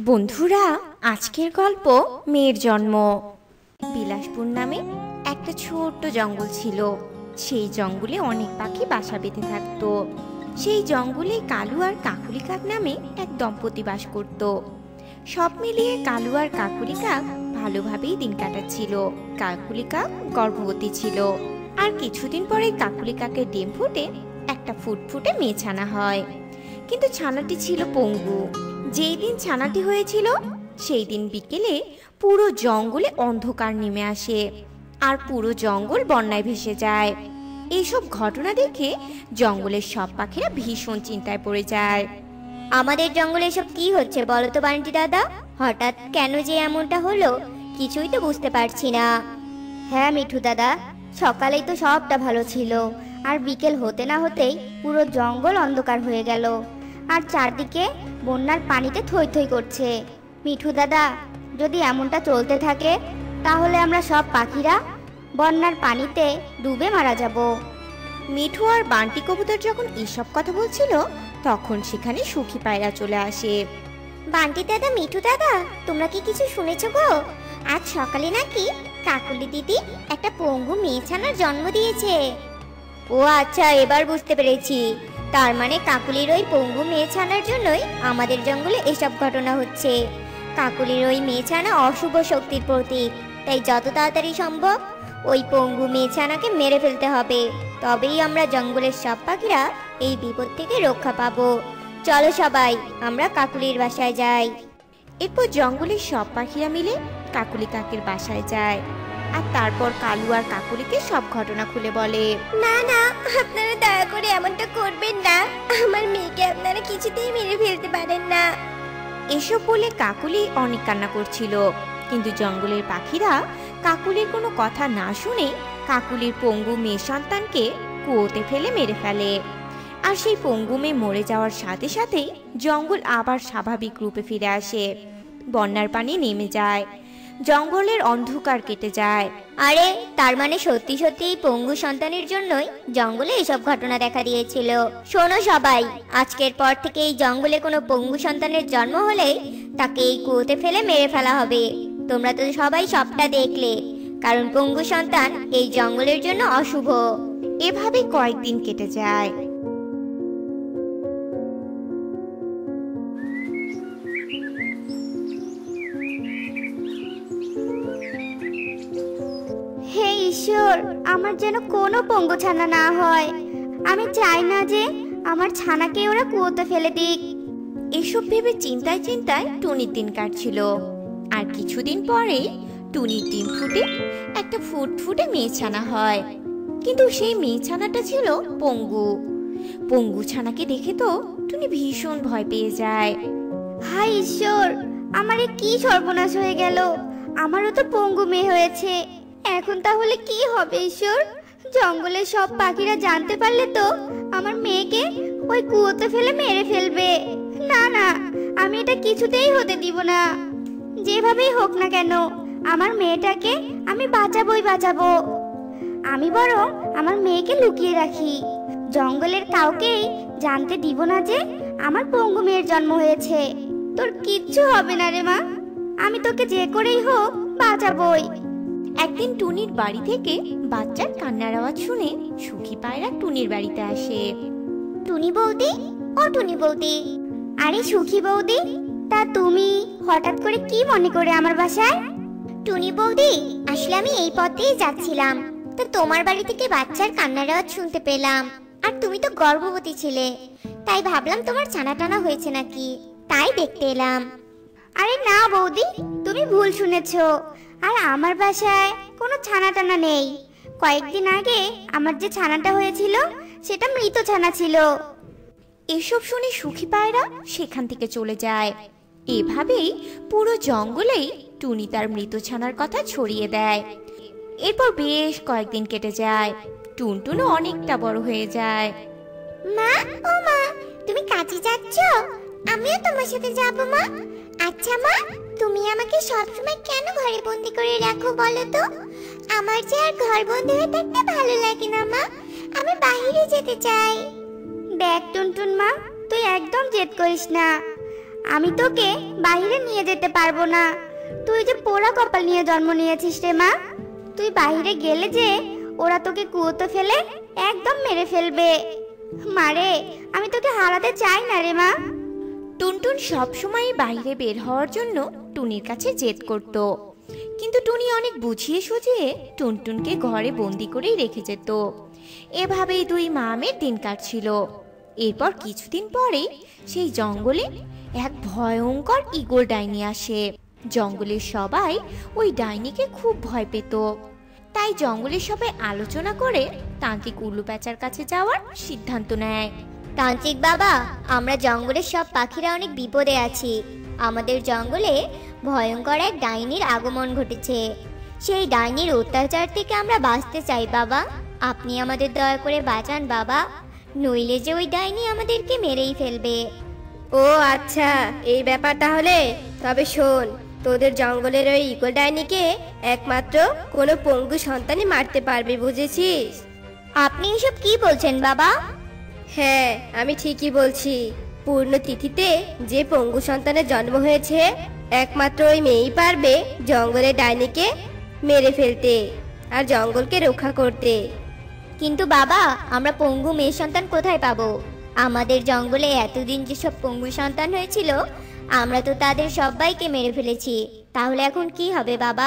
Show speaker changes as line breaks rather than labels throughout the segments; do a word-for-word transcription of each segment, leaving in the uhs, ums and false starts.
বন্ধুরা, আজকের গল্প মেয়ের জন্ম। বিলাসপুর নামে একটা ছোট্ট জঙ্গল ছিল। সেই জঙ্গলে অনেক পাখি বাসা বেঁধে থাকতো। সেই জঙ্গলে কালু আর কাকুলি কাক নামে এক দম্পতি বাস করত। সব মিলিয়ে কালু আর কাকুলি কাক ভালোভাবেই দিন কাটাচ্ছিল। কাকুলি কাক গর্ভবতী ছিল, আর কিছুদিন পরে কাকুলি কাকের ডিম ফুটে একটা ফুটফুটে মেয়ে ছানা হয়। কিন্তু ছানাটি ছিল পঙ্গু। যেই দিন ছানাটি হয়েছিল সেই দিন বিকেলে পুরো জঙ্গলে অন্ধকার নেমে আসে, আর পুরো জঙ্গল বন্যায় ভেসে যায়। এইসব ঘটনা দেখে জঙ্গলের সব পাখিরা ভীষণ চিন্তায় পড়ে যায়।
আমাদের জঙ্গলে এসব কি হচ্ছে বলো তো বান্টি দাদা? হঠাৎ কেন যে এমনটা হলো কিছুই তো বুঝতে পারছি না। হ্যাঁ মিঠু দাদা, সকালেই তো সবটা ভালো ছিল, আর বিকেল হতে না হতেই পুরো জঙ্গল অন্ধকার হয়ে গেল, আর চারদিকে বন্যার পানিতে থই থই করছে। মিঠু দাদা, যদি এমনটা চলতে থাকে তাহলে আমরা সব পাখিরা বন্যার পানিতে ডুবে মারা যাব।
মিঠু আর বান্টি কবুতর যখন এসব কথা বলছিল তখন সেখানে সুখী পায়রা চলে আসে।
বান্টি দাদা, মিঠু দাদা, তোমরা কি কিছু শুনেছো গো? আজ সকালে নাকি কাকুলি দিদি একটা পঙ্গু মেয়ে ছানার জন্ম দিয়েছে। ও আচ্ছা, এবার বুঝতে পেরেছি। তার মানে কাকুলির ওই পঙ্গু মেয়ে ছানার জন্যই আমাদের জঙ্গলে এসব ঘটনা হচ্ছে। কাকুলির ওই মেয়ে ছানা অশুভ শক্তির প্রতীক, তাই যত তাড়াতাড়ি সম্ভব ওই পঙ্গু মেয়ে ছানাকে মেরে ফেলতে হবে, তবেই আমরা জঙ্গলের সব পাখিরা এই বিপদ থেকে রক্ষা পাবো। চলো সবাই আমরা কাকুলির বাসায় যাই।
এরপর জঙ্গলের সব পাখিরা মিলে কাকুলি কাকের বাসায় যায়, আর তারপর কালু আর কাকুলিকে সব ঘটনা খুলে বলে।
না না, আপনারা দয়া করে এমনটা করবেন না। আমার মেয়েকে আপনারা কিছুতেই মেরে ফেলতে পারেন না।
এসব বলে কাকুলি অনেক কান্না করছিল, কিন্তু জঙ্গলের পাখিরা কাকুলির কোনো কথা না শুনে কাকুলির পঙ্গু মেয়ে সন্তানকে কুয়োতে ফেলে মেরে ফেলে। আর সেই পঙ্গু মেয়ে মরে যাওয়ার সাথে সাথেই জঙ্গল আবার স্বাভাবিক রূপে ফিরে আসে। বন্যার পানি নেমে যায়, জঙ্গলের অন্ধকার কেটে যায়।
আরে, তার মানে সত্যি সত্যি এই পঙ্গু সন্তানের জন্যই জঙ্গলে এসব ঘটনা দেখা দিয়েছিল। শোনো সবাই, আজকের পর থেকে এই জঙ্গলে কোনো পঙ্গু সন্তানের জন্ম হলে তাকে এই কুয়োতে ফেলে মেরে ফেলা হবে। তোমরা তো সবাই সবটা দেখলে, কারণ পঙ্গু সন্তান এই জঙ্গলের জন্য অশুভ।
এভাবে কয়েকদিন কেটে যায়।
হে ঈশ্বর, আমার যেন কোনো পঙ্গু ছানা না হয়। আমি চাই না যে আমার ছানাকে ওরা কুয়োতে ফেলে দিক।
এসব ভেবে চিন্তায় চিন্তায় টুনির দিন কাটছিল। আর কিছুদিন পরে টুনির ডিম ফুটে একটা ফুটফুটে মেয়ে ছানা হয়। কিন্তু সেই মেয়ে ছানাটা ছিল পঙ্গু। পঙ্গু ছানাকে দেখে তো টুনি ভীষণ ভয় পেয়ে যায়।
হায় ঈশ্বর, আমারে কি সর্বনাশ হয়ে গেল! আমারও তো পঙ্গু মেয়ে হয়েছে। এখন তাহলে কি হবে ঈশ্বর? জঙ্গলের সব পাখিরা জানতে পারলে তো আমার মেয়েকে ওই কুয়োতে ফেলে মেরে ফেলবে। না না, আমি এটা কিছুতেই হতে দিব না। যেভাবেই হোক না কেন আমার মেয়েটাকে আমি বাঁচাবোই বাঁচাবো। আমি বরং আমার মেয়েকে লুকিয়ে রাখি, জঙ্গলের কাউকেই জানতে দিব না যে আমার পঙ্গু মেয়ের জন্ম হয়েছে। তোর কিচ্ছু হবে না রে মা, আমি তোকে যে করেই হোক বাঁচাবোই।
একদিন টুনির বাড়ি থেকে বাচ্চার কান্নার আওয়াজ শুনে সুখী পায়রা টুনির বাড়িতে আসে।
টুনি বৌদি, ও টুনি বৌদি। আরে সুখী বৌদি, তা তুমি হঠাৎ করে কি মনে করে আমার বাসায়? টুনি বৌদি, আসলে আমি এই পথেই যাচ্ছিলাম, তো তোমার বাড়ি থেকে বাচ্চার কান্নার আওয়াজ শুনতে পেলাম। আর তুমি তো গর্ভবতী ছিলে, তাই ভাবলাম তোমার ছানা টানা হয়েছে নাকি, তাই দেখতে এলাম। আরে না বৌদি, তুমি ভুল শুনেছো। আর আমার বাসায় কোনো ছানা টানা নেই। কয়েকদিন আগে আমার যে ছানাটা হয়েছিল সেটা মৃত ছানা ছিল।
এসব শুনে সুখী পায়রা সেখান থেকে চলে যায়। এভাবেই পুরো জঙ্গলেই টুনি তার মৃত ছানার কথা ছড়িয়ে দেয়। এরপর বেশ কয়েকদিন কেটে যায়। টুনটুনও অনেকটা বড় হয়ে যায়।
মা, ও মা, তুমি কাজে যাচ্ছ? আমিও তোমার সাথে যাব মা। আচ্ছা মা, তুমি আমাকে সবসময় কেন ঘরে বন্দি করে রাখো বলো তো? আমার যে আর ঘর বন্দি হয়ে থাকতে ভালো লাগে না মা, আমি বাইরে যেতে চাই। দেখ টুনটুন মা, তুই একদম জেদ করিস না। আমি তোকে বাইরে নিয়ে যেতে পারবো না। তুই যে পোড়া কপাল নিয়ে জন্ম নিয়েছিস রে মা। তুই বাইরে গেলে যে ওরা তোকে কুয়োতে ফেলে একদম মেরে ফেলবে। মারে, আমি তোকে হারাতে চাই না রে মা।
টুনটুন সবসময় বাইরে বের হওয়ার জন্য টুনির কাছে জেদ করত, কিন্তু টুনি অনেক বুঝিয়ে সুঝিয়ে টুনটুনকে ঘরে বন্দি করেই রেখে যেত। এভাবেই দুই মা মেয়ের দিন কাটছিল। এরপর কিছুদিন পরে সেই জঙ্গলে এক ভয়ঙ্কর ঈগল ডাইনি আসে। জঙ্গলের সবাই ওই ডাইনিকে খুব ভয় পেত। তাই জঙ্গলের সবাই আলোচনা করে তান্ত্রিক উল্লু প্যাঁচার কাছে যাওয়ার সিদ্ধান্ত নেয়।
তান্ত্রিক বাবা, আমরা জঙ্গলের সব পাখিরা অনেক বিপদে আছি। আমাদের জঙ্গলে ভয়ঙ্কর এক ডাইনির আগমন ঘটেছে। সেই ডাইনির অত্যাচার থেকে আমরা বাঁচতে চাই বাবা। আপনি আমাদের দয়া করে বাঁচান বাবা, নইলে যে ওই ডাইনি আমাদেরকে মেরেই ফেলবে।
ও আচ্ছা, এই ব্যাপার তাহলে। তবে শোন, তোদের জঙ্গলের ওই ঈগল ডাইনিকে একমাত্র কোনো পঙ্গু সন্তানই মারতে পারবে, বুঝেছিস?
আপনি এসব কি বলছেন বাবা?
হ্যাঁ, আমি ঠিকই বলছি। পূর্ণ তিথিতে যে পঙ্গু সন্তানের জন্ম হয়েছে, একমাত্র ওই মেয়েই পারবে জঙ্গলের ডাইনিকে মেরে ফেলতে আর জঙ্গলকে রক্ষা করতে।
কিন্তু বাবা, আমরা পঙ্গু মেয়ে সন্তান কোথায় পাবো? আমাদের জঙ্গলে এতদিন যেসব পঙ্গু সন্তান হয়েছিল, আমরা তো তাদের সবাইকে মেরে ফেলেছি। তাহলে এখন কি হবে বাবা?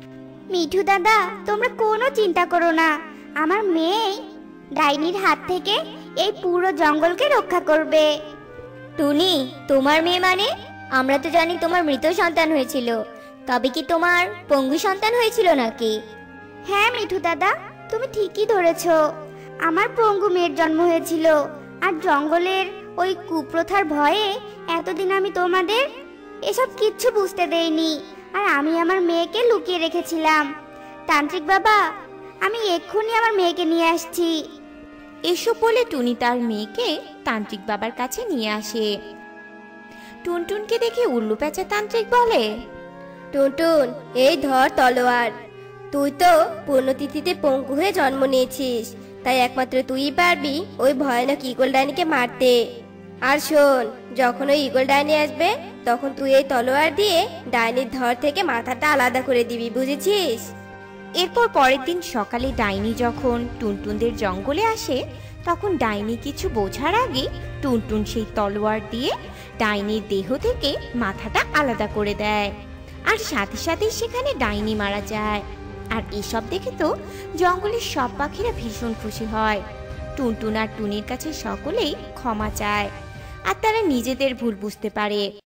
মিঠু দাদা, তোমরা কোনো চিন্তা করো না। আমার মেয়ে ডাইনির হাত থেকে এই পুরো জঙ্গলকে রক্ষা করবে। টুনি, তোমার মেয়ে মানে? আমরা তো জানি তোমার মৃত সন্তান হয়েছিল, তবে কি তোমার পঙ্গু সন্তান হয়েছিল নাকি? হ্যাঁ মিঠু দাদা, তুমি ঠিকই ধরেছ। আমার পঙ্গু মেয়ের জন্ম হয়েছিল। আর জঙ্গলের ওই কুপ্রথার ভয়ে এতদিন আমি তোমাদের এসব কিচ্ছু বুঝতে দেইনি, আর আমি আমার মেয়েকে লুকিয়ে রেখেছিলাম। তান্ত্রিক বাবা, আমি এক্ষুনি আমার মেয়েকে নিয়ে আসছি।
এসব বলে টুনি তার মেয়েকে তান্ত্রিক বাবার কাছে নিয়ে আসে। টুনটুনকে দেখে উল্লু প্যাঁচা তান্ত্রিক বলে,
টুনটুন, এই ধর তলোয়ার। তুই তো পূর্ণতিথিতে পঙ্গু হয়ে জন্ম নিয়েছিস, তাই একমাত্র তুই পারবি ওই ভয়ানক ঈগল ডাইনিকে মারতে। আর শোন, যখন ওই ঈগল ডাইনি আসবে, তখন তুই এই তলোয়ার দিয়ে ডাইনির ধর থেকে মাথাটা আলাদা করে দিবি, বুঝেছিস?
এরপর পরের দিন সকালে ডাইনি যখন টুনটুনদের জঙ্গলে আসে, তখন ডাইনি কিছু বোঝার আগে টুনটুন সেই তলোয়ার দিয়ে ডাইনির দেহ থেকে মাথাটা আলাদা করে দেয়, আর সাথে সাথে সেখানে ডাইনি মারা যায়। আর এসব দেখে তো জঙ্গলের সব পাখিরা ভীষণ খুশি হয়। টুনটুন আর টুনির কাছে সকলেই ক্ষমা চায়, আর তারা নিজেদের ভুল বুঝতে পারে।